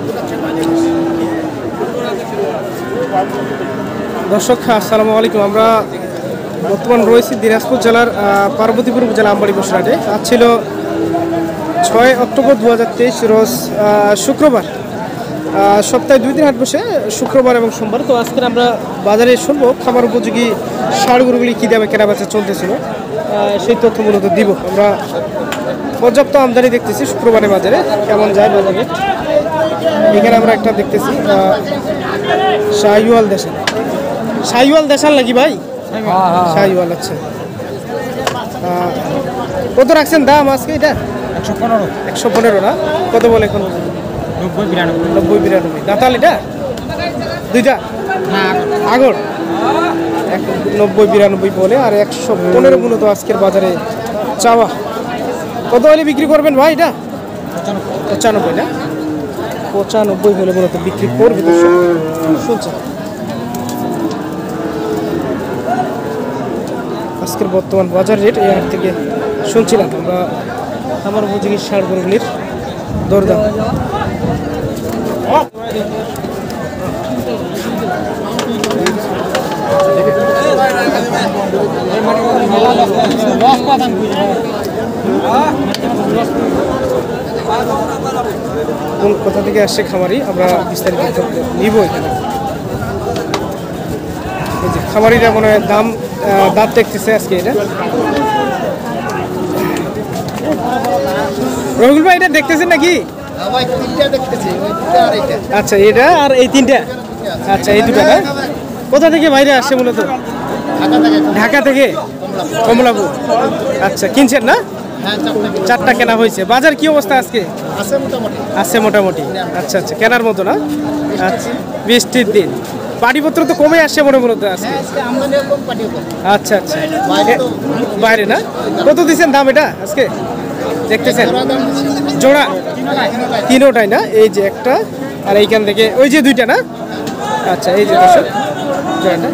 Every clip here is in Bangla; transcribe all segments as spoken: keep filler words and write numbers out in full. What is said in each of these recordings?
দর্শক আসসালামু আলাইকুম। আমরা বর্তমান রয়েছি দিনাজপুর জেলার পার্বতীপুর উপজেলা আমবাড়ি পশুরহাটে। আজ ছিল ছয় অক্টোবর দু হাজার তেইশ রোজ শুক্রবার। সপ্তাহে দুই দিন হাট বসে, শুক্রবার এবং সোমবার। তো আজকে আমরা বাজারে শুনবো খামার উপযোগী ষাঁড় গরুগুলি কী দামে কেনা বেচা চলতেছিল, সেই তথ্য মূলত দিব। আমরা পর্যাপ্ত আমদানি দেখতেছি শুক্রবারের বাজারে, কেমন যায় বাজারে। এখানে আমরা একটা দেখতেছি শাহিওয়াল দেশাল। শাহিওয়াল দেশাল নাকি ভাই? শাহিওয়াল। আচ্ছা, কত রাখছেন দাম আজকে? এটা একশো পনেরো একশো পনেরো না? কত বলে এখন? নব্বই বিরানব্বই নব্বই বিরানব্বই দাঁতাল এটা দুইটা আগর নব্বই বিরানব্বই বলে, আর একশো পনেরো মূলত আজকের বাজারে চাওয়া। কত হলে বিক্রি করবেন ভাই এটা? পঁচানব্বই না? পঁচানব্বই হলে মূলত বিক্রি করবে। শুনছে আজকের বর্তমান বাজার রেট এই হাট থেকে শুনছিলাম আমরা আমার উপযোগী ষাঁড় গরুগুলির দরদাম। কোন কোথা থেকে আসছে খামারি আমরা বিস্তারিত নিব এখানে। এই যে খামারিরা মনে হয় দাম দাঁত দেখতেছে আজকে। এটা রবিউল ভাই এটা দেখতেছেন নাকি? আচ্ছা, এটা আর এই তিনটা। আচ্ছা, এই দুটা না? কোথা থেকে বাইরে আসছে মূলত? ঢাকা থেকে, কমলাপুর। আচ্ছা, কিনছেন না? চারটা কেনা হয়েছে। বাজার কি অবস্থা আজকে? আছে মোটামুটি। আচ্ছা আচ্ছা, কেনার মতো না? আচ্ছা, বৃষ্টির দিন পাটিপত্র তো কমে আসছে মনে মূলত আজকে। আচ্ছা আচ্ছা, বাইরে না? কত দিচ্ছেন দাম এটা আজকে দেখতেছেন? জোড়া তিনোটাই না? এই যে একটা, আর এইখান থেকে ওই যে দুইটা না? আচ্ছা, এই যে দর্শক জোড়াটা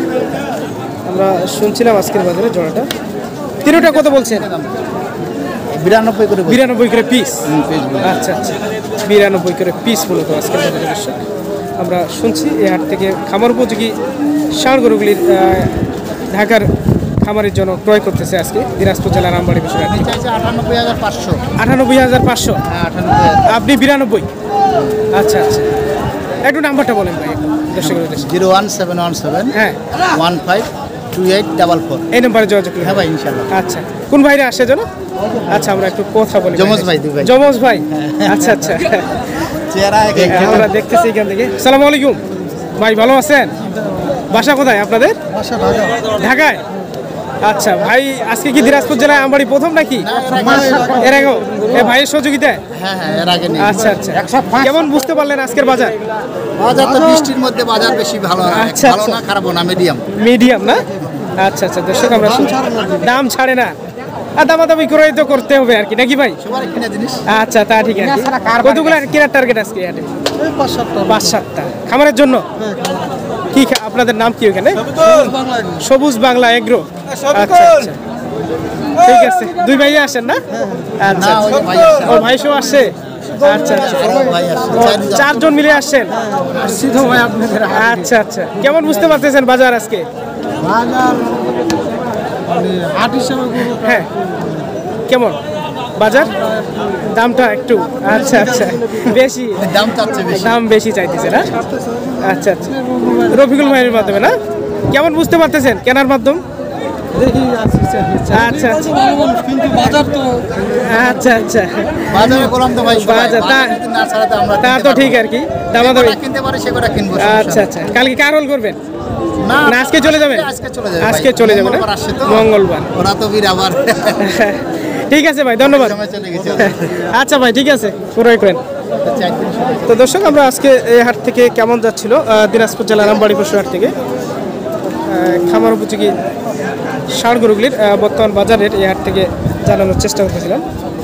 আমরা শুনছিলাম আজকের বাজারে জোড়াটা। তিনোটা কত বলছেন? বিরানব্বই করে বিরানব্বই করে পিস। আচ্ছা আচ্ছা, বিরানব্বই করে পিস মূলত আজকের বাজারে দর্শক আমরা শুনছি। এই হাট থেকে খামার উপযোগী ষাঁড় গরুগুলির ঢাকার খামারের জন্য ক্রয় করতেছে আজকে দিনাজপুর জেলার আমবাড়ি পশুরহাট থেকে। আটানব্বই হাজার পাঁচশো আটানব্বই হাজার পাঁচশো আপনি বিরানব্বই। আচ্ছা আচ্ছা, একটু নাম্বারটা বলেন ভাই দর্শকের উদ্দেশ্যে। Zero one seven one seven হ্যাঁ one five two eight double four এই নাম্বারে যোগাযোগ করুন। হ্যাঁ ভাই, ইনশাল্লাহ। আচ্ছা, কোন ভাইরা আসে যেন? আচ্ছা, আমরা একটু কথা বলি। যমজ ভাই। যমজ ভাই। আচ্ছা আচ্ছা, আমরা দেখতেছি এখান থেকে। আসসালামু আলাইকুম ভাই, ভালো আছেন? বাসা কোথায় আপনাদের? ঢাকায়। আচ্ছা ভাই, আজকে কি দিনাজপুর জেলায় আমবাড়ি প্রথম নাকি এর আগে ভাইয়ের সহযোগিতায়? আচ্ছা আচ্ছা, কেমন বুঝতে পারলেন আজকের বাজার? বাজার তো বৃষ্টির মধ্যে বাজার বেশি ভালো না, ভালো না খারাপ না, মিডিয়াম। মিডিয়াম না? আচ্ছা আচ্ছা, দর্শক আমরা দাম ছাড়ে না, আর দামাদামি করে তো করতে হবে আর কি, নাকি ভাই? আচ্ছা, তা ঠিক আছে। কতগুলো কেনার টার্গেট আজকে হাটে? পাঁচ সাতটা খামারের জন্য। কি আপনাদের নাম কি ওখানে? সবুজ বাংলা এগ্রো। আচ্ছা আচ্ছা, ঠিক আছে। দুই ভাই আসেন না? আচ্ছা, ও ভাই সব আসছে। আচ্ছা আচ্ছা, চারজন মিলে আসছেন। আচ্ছা আচ্ছা, কেমন বুঝতে পারতেছেন বাজার আজকে? হ্যাঁ, কেমন বাজার? দামটা একটু আচ্ছা আচ্ছা বেশি, দাম বেশি চাইতেছে না? আচ্ছা আচ্ছা, রফিকুল ভাইয়ের মাধ্যমে না? কেমন বুঝতে পারতেছেন কেনার মাধ্যম? আচ্ছা আচ্ছা, আচ্ছা আচ্ছা, তা তো ঠিক আর কি, দামাদামি। আচ্ছা আচ্ছা, কালকে কার রোল করবেন? না, আজকে চলে যাবেন? আজকে চলে যাবেন মঙ্গলবার। ঠিক আছে ভাই, ধন্যবাদ। আচ্ছা ভাই, ঠিক আছে, পুরোই করেন। তো দর্শক, আমরা আজকে এই হাট থেকে কেমন যাচ্ছিল দিনাজপুর জেলার আমবাড়ি পশুরহাট থেকে খামার উপযোগী ষাঁড় গরুগুলির বর্তমান বাজার রেট এই হাট থেকে জানানোর চেষ্টা করতেছিলাম।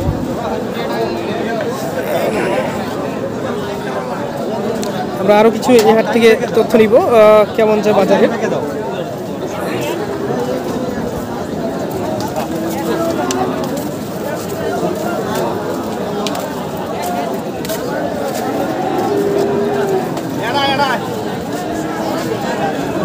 আমরা আরও কিছু এই হাট থেকে তথ্য নিব কেমন যে বাজার রেট।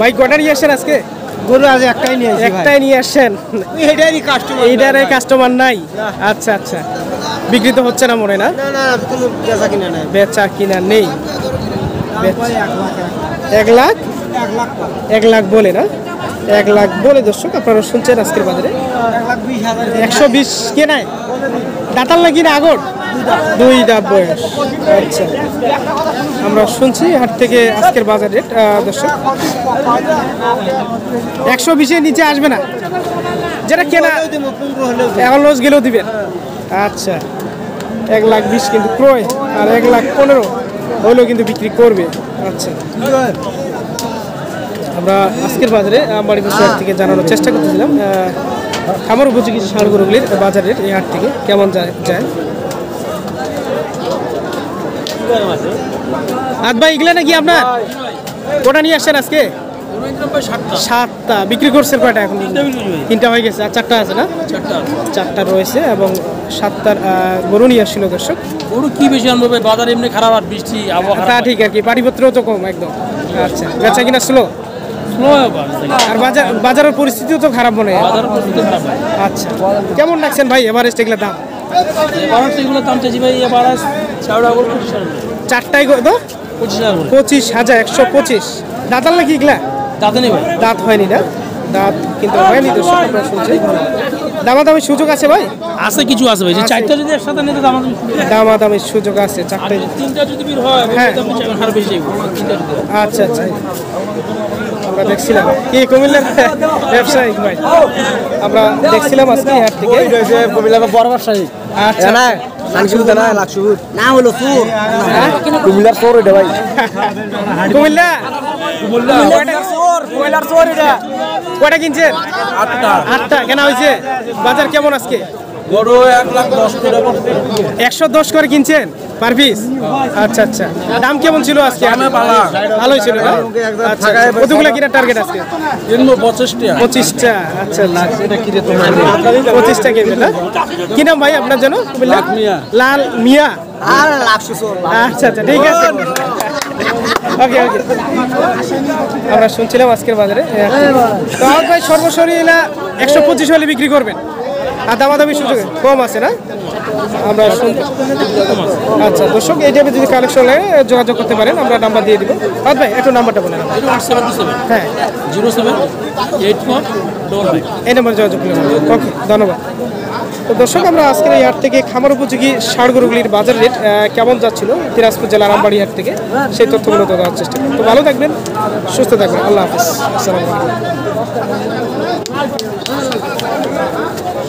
ভাই কটা নিয়ে আসছেন আজকে? গরু আজ একটাই নিয়ে আসি একটাই নিয়ে আসছেন, এটারই কাস্টমার এইটারে কাস্টমার নাই। আচ্ছা আচ্ছা, বিক্রি তো হচ্ছে না মনে না? না না কোনো বেচা কিনা নাই বেচা কিনা নেই। এক লাখ এক লাখ বলে না, এক লাখ বলে দর্শক আপনারা শুনছেন আজকের বাজারে। একশো বিশ কেনায় দাঁতাল নাকি না আগর? দুই দাঁত বয়স। আচ্ছা, আমরা শুনছি হাট থেকে আজকের বাজার রেট দর্শক একশো বিশের নিচে আসবে না, যেটা কেনা এখন লস গেলেও দিবেন। আচ্ছা, এক লাখ বিশ কিন্তু ক্রয়, আর এক লাখ পনেরো হইলেও কিন্তু বিক্রি করবে। আচ্ছা, আমরা আজকের বাজারে বাড়ি বসে থেকে জানানোর চেষ্টা করতেছিলাম খামার উপযোগী ষাঁড় গরুগুলির বাজার রেট এই হাট থেকে কেমন যায় যায় আজ ভাই এগুলা নাকি আপনার? কটা নিয়ে আসছেন আজকে? সাতটা। বিক্রি করছেন কয়টা এখন? তিনটা হয়ে গেছে, আর চারটা আছে না? চারটা রয়েছে এবং সাতটার গরু নিয়ে আসছিল দর্শক। গরু কি বেশি আনবো ভাই, বাজার এমনি খারাপ আর বৃষ্টি আবহাওয়া তা ঠিক আর কি, পানিপত্রও তো কম একদম। আচ্ছা, বেচা কিনা স্লো? আর বাজার বাজারের পরিস্থিতিও তো খারাপ মনে হয়। আচ্ছা, কেমন রাখছেন ভাই এভারেস্ট এগুলোর দাম? এগুলোর দাম চাইছি ভাই এবার চারটায় কত? পঁচিশ হাজার একশো পঁচিশ। দাঁতাল নাকি এগুলা? দাঁত নেই ভাই, দাঁত হয়নি না? দাঁত কিন্তু হয়নি দর্শক, আপনারা শুনছেন। দামাদামির সুযোগ আছে ভাই? আছে, কিছু আছে ভাই। চারটা যদি একসাথে নিতে দামাদামির সুযোগ আছে। চারটে তিনটা যদি বের হয় আর বেশি। আচ্ছা আচ্ছা, আমরা দেখছিলাম কি কুমিল্লার ব্যবসায়িক ভাই, আমরা দেখছিলাম আজকে হাট থেকে কুমিল্লার বড় ব্যবসায়ী। আচ্ছা, না হলো চোর, কুমিল্লার চোর এটা ভাই। কুমিল্লা কয়টা কিনছেন? আটটা। আটটা কেনা হয়েছে। বাজার কেমন আজকে? গরু এক লাখ দশ করে একশো দশ করে কিনছেন পার পিস? আচ্ছা আচ্ছা, দাম কেমন ছিল আজকে? ভালোই ছিল না? আচ্ছা, কতগুলো কিনার টার্গেট আজকে? পঁচিশটা। পঁচিশটা। আচ্ছা, পঁচিশটা কিনবেন না? কি নাম ভাই আপনার জন্য? লাল মিয়া। আচ্ছা আচ্ছা, ঠিক আছে, ওকে ওকে। আমরা শুনছিলাম আজকের বাজারে ভাই সর্বসরি এলা একশো পঁচিশ হলে বিক্রি করবেন, আর দামাদামি সুযোগ কম আছে না? আমরা আচ্ছা দর্শক, এই টাইপের যদি কালেকশন হলে যোগাযোগ করতে পারেন, আমরা নাম্বার দিয়ে দিব। আর ভাই একটু নাম্বারটা বলেন। হ্যাঁ, zero seven eight four double five এই নাম্বারে যোগাযোগ করলে। ওকে, ধন্যবাদ। তো দর্শক, আমরা আজকের এই হাট থেকে খামার উপযোগী ষাঁড় গরুগুলির বাজার রেট কেমন যাচ্ছিল দিনাজপুর জেলার আমবাড়ি হাট থেকে সেই তথ্যগুলো দেওয়ার চেষ্টা করি। তো ভালো থাকবেন, সুস্থ থাকবেন, আল্লাহ হাফিজ, আসসালামু আলাইকুম।